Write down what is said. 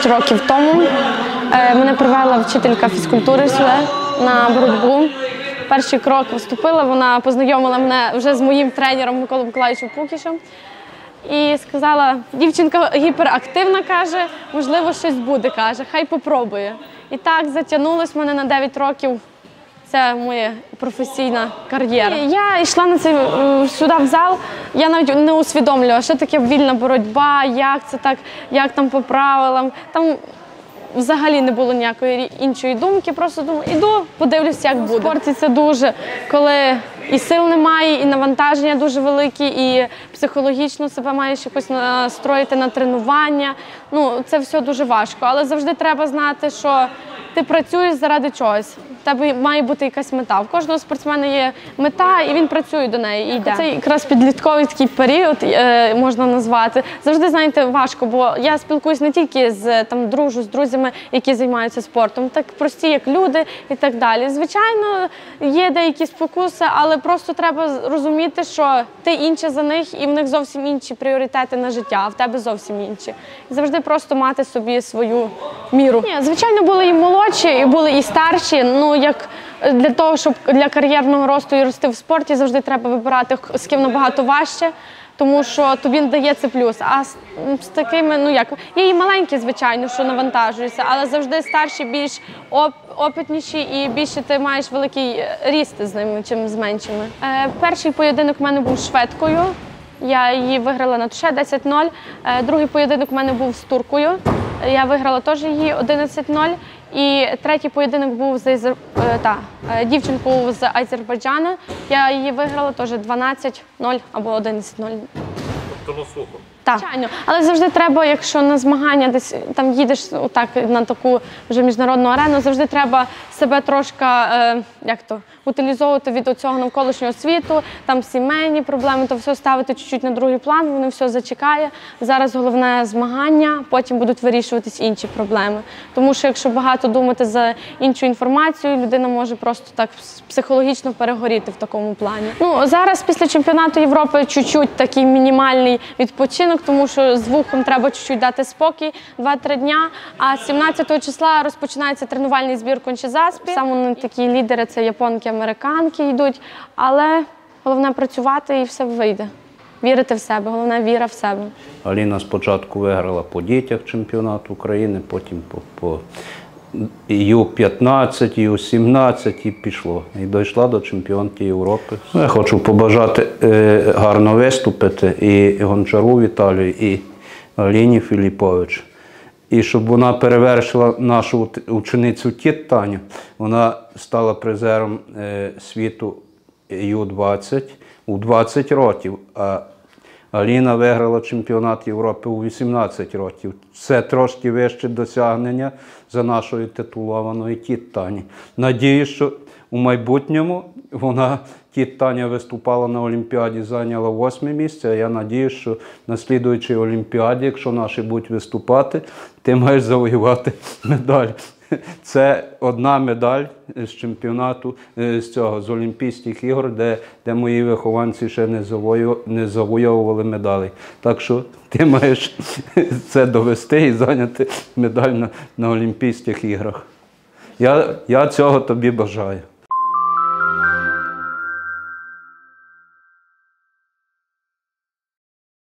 років тому мене привела вчителька фізкультури сюди на боротьбу. Перший крок вступила, вона познайомила мене вже з моїм тренером Миколою Миколаївичем Пукішем. І сказала, дівчинка гіперактивна, каже, можливо, щось буде, каже, хай попробує. І так затягнулось мене на 9 років. Це моя професійна кар'єра. Я йшла сюди в зал, я навіть не усвідомлювала, що таке вільна боротьба, як це так, як там по правилам. Там взагалі не було ніякої іншої думки, просто думала, іду, подивлюся, як буде. В спорті це дуже, коли і сил немає, і навантаження дуже великі, і психологічно себе маєш якось настроїти на тренування. Ну, це все дуже важко, але завжди треба знати, що ти працюєш заради чогось. У тебе має бути якась мета. У кожного спортсмена є мета, і він працює до неї, і йде. Це якраз підлітковий такий період, можна назвати. Завжди, знаєте, важко, бо я спілкуюсь не тільки дружу з друзями, які займаються спортом, так прості, як люди і так далі. Звичайно, є деякі спокуси, але просто треба розуміти, що ти інша за них, і в них зовсім інші пріоритети на життя, а в тебе зовсім інші. І завжди просто мати собі свою міру. Ні, звичайно, були і молодші, і були і старші. Ну, як для того, щоб для кар'єрного росту і рости в спорті, завжди треба вибирати, з ким набагато важче, тому що тобі дає це плюс. А з такими, ну як, є і маленькі, звичайно, що навантажуються, але завжди старші більш опитніші і більше ти маєш великий ріст з ними, чим з меншими. Перший поєдинок у мене був з шведкою. Я її виграла на туше 10-0. Другий поєдинок у мене був з туркою. Я виграла теж її 11-0. І третій поєдинок був з дівчинкою з Азербайджану. Я її виграла теж 12-0 або 11-0. Тобто сухо. Так, звичайно. Але завжди треба, якщо на змагання десь там їдеш отак на таку вже міжнародну арену, завжди треба себе трошки утилізовувати від цього навколишнього світу, там сімейні проблеми, то все ставити чуть-чуть на другий план, воно все зачекає. Зараз головне змагання, потім будуть вирішуватись інші проблеми. Тому що якщо багато думати за іншу інформацію, людина може просто так психологічно перегоріти в такому плані. Ну, зараз після чемпіонату Європи чуть-чуть такий мінімальний відпочинок, тому що з вухом треба чуть-чуть дати спокій 2-3 дня, а 17 числа розпочинається тренувальний збір Кончі-Заспі. Саме такі лідери – це японки, американки йдуть, але головне працювати і все вийде. Вірити в себе, головне віра в себе. Аліна спочатку виграла по дітях чемпіонат України, потім по Ю-15, Ю-17 і пішло. І дійшла до чемпіонки Європи. Я хочу побажати гарно виступити і Гончару Віталію, і Аліні Філіпович. І щоб вона перевершила нашу ученицю Тіт Таню. Вона стала призером світу Ю-20 у 20 років, а Аліна виграла чемпіонат Європи у 18 років. Це трошки вище досягнення за нашою титулованою Тіт Тані. Надіюсь, що у майбутньому Тіт Таня виступала на Олімпіаді, зайняла 8 місце, а я надіюсь, що на слідуючій Олімпіаді, якщо наші будуть виступати, ти маєш завоювати медаль. Це одна медаль з чемпіонату, з Олімпійських ігор, де мої вихованці ще не завоювали медалі. Так що ти маєш це довести і зайняти медаль на Олімпійських іграх. Я цього тобі бажаю.